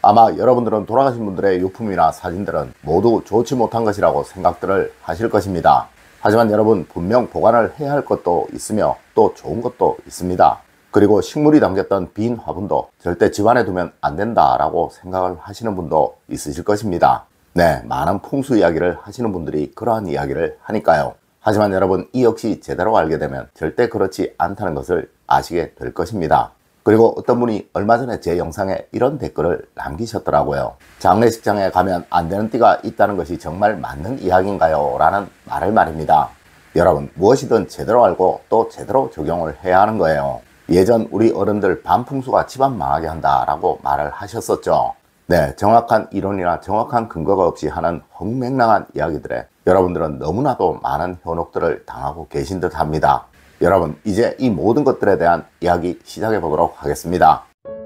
아마 여러분들은 돌아가신 분들의 유품이나 사진들은 모두 좋지 못한 것이라고 생각들을 하실 것입니다. 하지만 여러분, 분명 보관을 해야 할 것도 있으며 또 좋은 것도 있습니다. 그리고 식물이 담겼던 빈 화분도 절대 집안에 두면 안 된다라고 생각을 하시는 분도 있으실 것입니다. 네, 많은 풍수 이야기를 하시는 분들이 그러한 이야기를 하니까요. 하지만 여러분, 이 역시 제대로 알게 되면 절대 그렇지 않다는 것을 아시게 될 것입니다. 그리고 어떤 분이 얼마 전에 제 영상에 이런 댓글을 남기셨더라고요. 장례식장에 가면 안 되는 띠가 있다는 것이 정말 맞는 이야기인가요? 라는 말입니다. 여러분, 무엇이든 제대로 알고 또 제대로 적용을 해야 하는 거예요. 예전 우리 어른들 반풍수가 집안 망하게 한다라고 말을 하셨었죠. 네, 정확한 이론이나 정확한 근거가 없이 하는 헛맹랑한 이야기들에 여러분들은 너무나도 많은 현혹들을 당하고 계신 듯 합니다. 여러분, 이제 이 모든 것들에 대한 이야기 시작해 보도록 하겠습니다.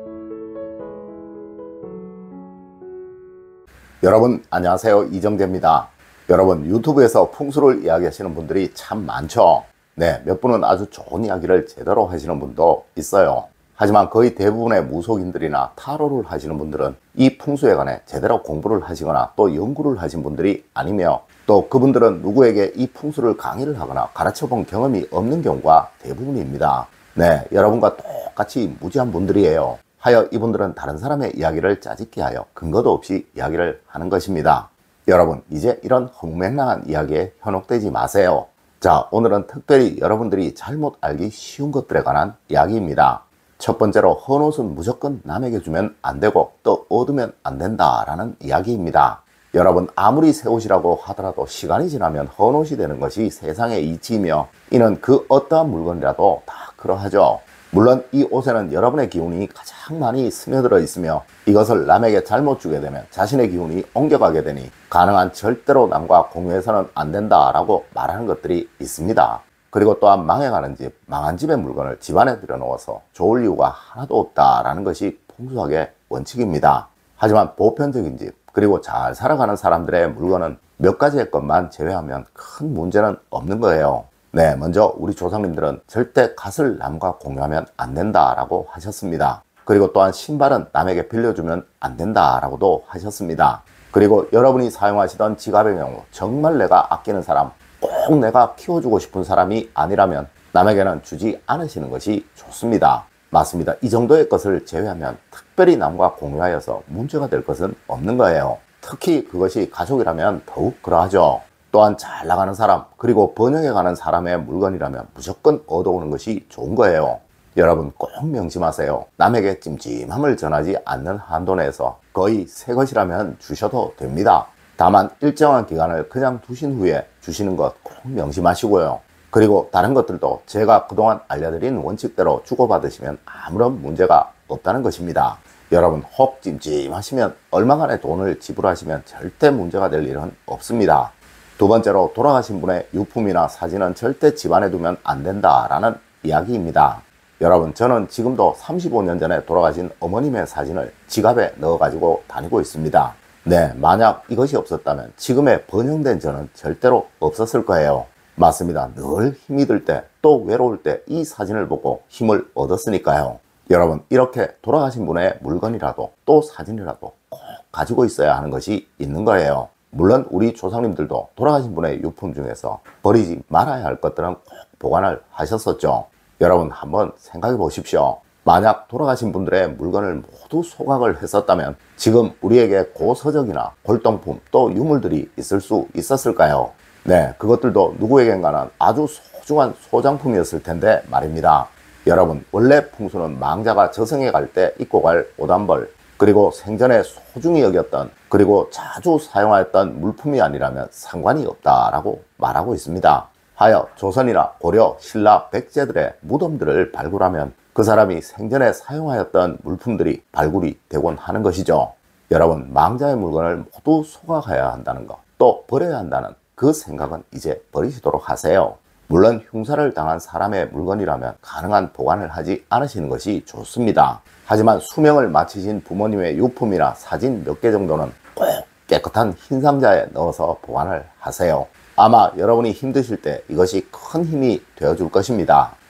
여러분, 안녕하세요. 이정재입니다. 여러분, 유튜브에서 풍수를 이야기하시는 분들이 참 많죠. 네, 몇 분은 아주 좋은 이야기를 제대로 하시는 분도 있어요. 하지만 거의 대부분의 무속인들이나 타로를 하시는 분들은 이 풍수에 관해 제대로 공부를 하시거나 또 연구를 하신 분들이 아니며, 또 그분들은 누구에게 이 풍수를 강의를 하거나 가르쳐 본 경험이 없는 경우가 대부분입니다. 네, 여러분과 똑같이 무지한 분들이에요. 하여 이분들은 다른 사람의 이야기를 짜집기 하여 근거도 없이 이야기를 하는 것입니다. 여러분, 이제 이런 헛맹랑한 이야기에 현혹되지 마세요. 자, 오늘은 특별히 여러분들이 잘못 알기 쉬운 것들에 관한 이야기입니다. 첫 번째로, 헌옷은 무조건 남에게 주면 안 되고 또 얻으면 안 된다라는 이야기입니다. 여러분, 아무리 새 옷이라고 하더라도 시간이 지나면 헌옷이 되는 것이 세상의 이치이며, 이는 그 어떠한 물건이라도 다 그러하죠. 물론 이 옷에는 여러분의 기운이 가장 많이 스며들어 있으며, 이것을 남에게 잘못 주게 되면 자신의 기운이 옮겨가게 되니 가능한 절대로 남과 공유해서는 안 된다라고 말하는 것들이 있습니다. 그리고 또한 망해가는 집, 망한 집의 물건을 집안에 들여놓아서 좋을 이유가 하나도 없다라는 것이 풍수학의 원칙입니다. 하지만 보편적인 집, 그리고 잘 살아가는 사람들의 물건은 몇 가지의 것만 제외하면 큰 문제는 없는 거예요. 네, 먼저 우리 조상님들은 절대 갓을 남과 공유하면 안 된다라고 하셨습니다. 그리고 또한 신발은 남에게 빌려주면 안 된다라고도 하셨습니다. 그리고 여러분이 사용하시던 지갑의 경우 정말 내가 아끼는 사람, 꼭 내가 키워주고 싶은 사람이 아니라면 남에게는 주지 않으시는 것이 좋습니다. 맞습니다. 이 정도의 것을 제외하면 특별히 남과 공유하여서 문제가 될 것은 없는 거예요. 특히 그것이 가족이라면 더욱 그러하죠. 또한 잘 나가는 사람, 그리고 번영해 가는 사람의 물건이라면 무조건 얻어오는 것이 좋은 거예요. 여러분, 꼭 명심하세요. 남에게 찜찜함을 전하지 않는 한도 내에서 거의 새 것이라면 주셔도 됩니다. 다만 일정한 기간을 그냥 두신 후에 주시는 것 꼭 명심하시고요. 그리고 다른 것들도 제가 그동안 알려드린 원칙대로 주고받으시면 아무런 문제가 없다는 것입니다. 여러분, 혹 찜찜하시면 얼마간의 돈을 지불하시면 절대 문제가 될 일은 없습니다. 두 번째로, 돌아가신 분의 유품이나 사진은 절대 집안에 두면 안 된다라는 이야기입니다. 여러분, 저는 지금도 35년 전에 돌아가신 어머님의 사진을 지갑에 넣어가지고 다니고 있습니다. 네, 만약 이것이 없었다면 지금의 번영된 저는 절대로 없었을 거예요. 맞습니다. 늘 힘이 들 때, 또 외로울 때 이 사진을 보고 힘을 얻었으니까요. 여러분, 이렇게 돌아가신 분의 물건이라도 또 사진이라도 꼭 가지고 있어야 하는 것이 있는 거예요. 물론 우리 조상님들도 돌아가신 분의 유품 중에서 버리지 말아야 할 것들은 꼭 보관을 하셨었죠. 여러분, 한번 생각해 보십시오. 만약 돌아가신 분들의 물건을 모두 소각을 했었다면 지금 우리에게 고서적이나 골동품 또 유물들이 있을 수 있었을까요? 네, 그것들도 누구에겐가는 아주 소중한 소장품이었을 텐데 말입니다. 여러분, 원래 풍수는 망자가 저승에 갈 때 입고 갈 옷단벌, 그리고 생전에 소중히 여겼던, 그리고 자주 사용하였던 물품이 아니라면 상관이 없다라고 말하고 있습니다. 하여 조선이나 고려, 신라, 백제들의 무덤들을 발굴하면 그 사람이 생전에 사용하였던 물품들이 발굴이 되곤 하는 것이죠. 여러분, 망자의 물건을 모두 소각해야 한다는 것, 또 버려야 한다는 그 생각은 이제 버리시도록 하세요. 물론 흉사를 당한 사람의 물건이라면 가능한 보관을 하지 않으시는 것이 좋습니다. 하지만 수명을 마치신 부모님의 유품이나 사진 몇 개 정도는 꼭 깨끗한 흰 상자에 넣어서 보관을 하세요. 아마 여러분이 힘드실 때 이것이 큰 힘이 되어줄 것입니다.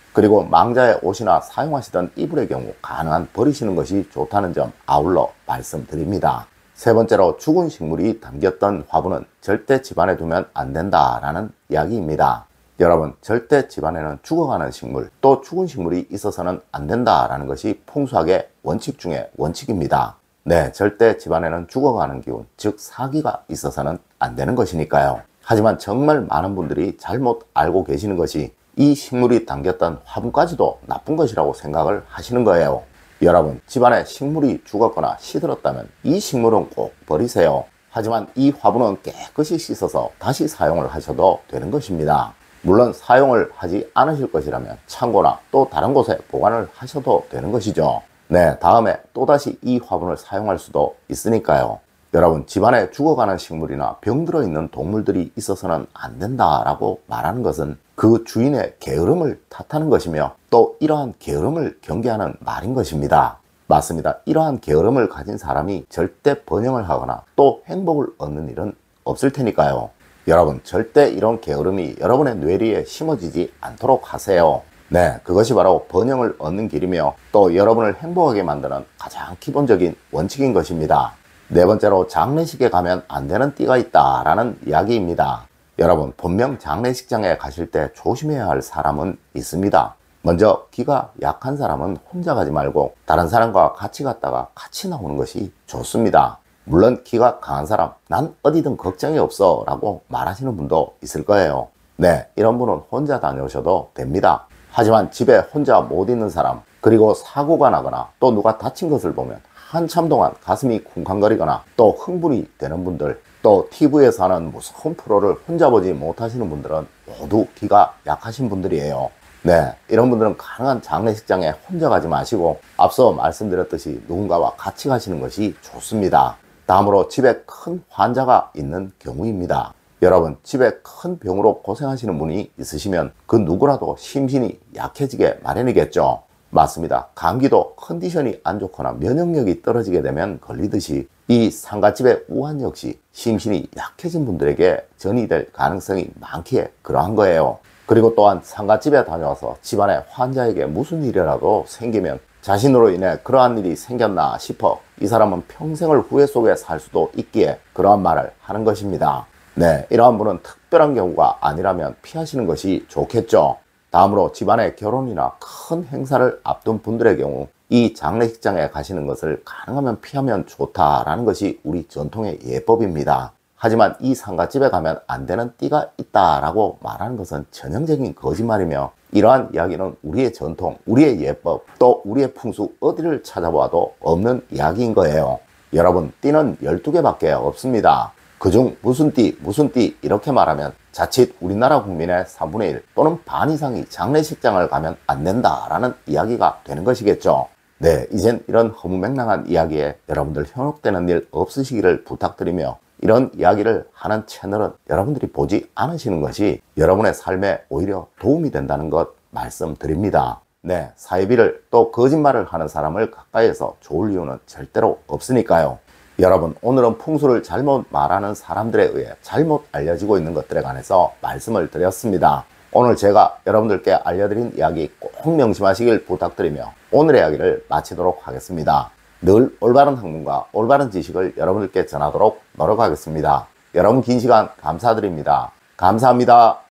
그리고 망자의 옷이나 사용하시던 이불의 경우 가능한 버리시는 것이 좋다는 점 아울러 말씀드립니다. 세 번째로 죽은 식물이 담겼던 화분은 절대 집안에 두면 안 된다라는 이야기입니다. 여러분, 절대 집안에는 죽어가는 식물, 또 죽은 식물이 있어서는 안 된다라는 것이 풍수학의 원칙 중에 원칙입니다. 네, 절대 집안에는 죽어가는 기운, 즉 사기가 있어서는 안 되는 것이니까요. 하지만 정말 많은 분들이 잘못 알고 계시는 것이 이 식물이 담겼던 화분까지도 나쁜 것이라고 생각을 하시는 거예요. 여러분, 집안에 식물이 죽었거나 시들었다면 이 식물은 꼭 버리세요. 하지만 이 화분은 깨끗이 씻어서 다시 사용을 하셔도 되는 것입니다. 물론 사용을 하지 않으실 것이라면 창고나 또 다른 곳에 보관을 하셔도 되는 것이죠. 네, 다음에 또다시 이 화분을 사용할 수도 있으니까요. 여러분, 집안에 죽어가는 식물이나 병들어 있는 동물들이 있어서는 안 된다라고 말하는 것은 그 주인의 게으름을 탓하는 것이며 또 이러한 게으름을 경계하는 말인 것입니다. 맞습니다. 이러한 게으름을 가진 사람이 절대 번영을 하거나 또 행복을 얻는 일은 없을 테니까요. 여러분, 절대 이런 게으름이 여러분의 뇌리에 심어지지 않도록 하세요. 네, 그것이 바로 번영을 얻는 길이며 또 여러분을 행복하게 만드는 가장 기본적인 원칙인 것입니다. 네 번째로, 장례식에 가면 안 되는 띠가 있다라는 이야기입니다. 여러분, 본명 장례식장에 가실 때 조심해야 할 사람은 있습니다. 먼저 기가 약한 사람은 혼자 가지 말고 다른 사람과 같이 갔다가 같이 나오는 것이 좋습니다. 물론 기가 강한 사람, 난 어디든 걱정이 없어 라고 말하시는 분도 있을 거예요. 네, 이런 분은 혼자 다녀오셔도 됩니다. 하지만 집에 혼자 못 있는 사람, 그리고 사고가 나거나 또 누가 다친 것을 보면 한참 동안 가슴이 쿵쾅거리거나 또 흥분이 되는 분들, 또 TV에서 하는 무서운 프로를 혼자 보지 못하시는 분들은 모두 기가 약하신 분들이에요. 네, 이런 분들은 가능한 장례식장에 혼자 가지 마시고 앞서 말씀드렸듯이 누군가와 같이 가시는 것이 좋습니다. 다음으로, 집에 큰 환자가 있는 경우입니다. 여러분, 집에 큰 병으로 고생하시는 분이 있으시면 그 누구라도 심신이 약해지게 마련이겠죠. 맞습니다. 감기도 컨디션이 안 좋거나 면역력이 떨어지게 되면 걸리듯이 이 상갓집의 우한 역시 심신이 약해진 분들에게 전이 될 가능성이 많기에 그러한 거예요. 그리고 또한 상갓집에 다녀와서 집안에 환자에게 무슨 일이라도 생기면 자신으로 인해 그러한 일이 생겼나 싶어 이 사람은 평생을 후회 속에 살 수도 있기에 그러한 말을 하는 것입니다. 네, 이러한 분은 특별한 경우가 아니라면 피하시는 것이 좋겠죠. 다음으로, 집안에 결혼이나 큰 행사를 앞둔 분들의 경우 이 장례식장에 가시는 것을 가능하면 피하면 좋다라는 것이 우리 전통의 예법입니다. 하지만 이 상갓집에 가면 안 되는 띠가 있다라고 말하는 것은 전형적인 거짓말이며 이러한 이야기는 우리의 전통, 우리의 예법, 또 우리의 풍수 어디를 찾아봐도 없는 이야기인 거예요. 여러분, 띠는 12개밖에 없습니다. 그중 무슨 띠 이렇게 말하면 자칫 우리나라 국민의 3분의 1 또는 반 이상이 장례식장을 가면 안 된다라는 이야기가 되는 것이겠죠. 네, 이젠 이런 허무맹랑한 이야기에 여러분들 현혹되는 일 없으시기를 부탁드리며 이런 이야기를 하는 채널은 여러분들이 보지 않으시는 것이 여러분의 삶에 오히려 도움이 된다는 것 말씀드립니다. 네, 사이비를 또 거짓말을 하는 사람을 가까이에서 좋을 이유는 절대로 없으니까요. 여러분, 오늘은 풍수를 잘못 말하는 사람들에 의해 잘못 알려지고 있는 것들에 관해서 말씀을 드렸습니다. 오늘 제가 여러분들께 알려드린 이야기 꼭 명심하시길 부탁드리며 오늘의 이야기를 마치도록 하겠습니다. 늘 올바른 학문과 올바른 지식을 여러분들께 전하도록 노력하겠습니다. 여러분, 긴 시간 감사드립니다. 감사합니다.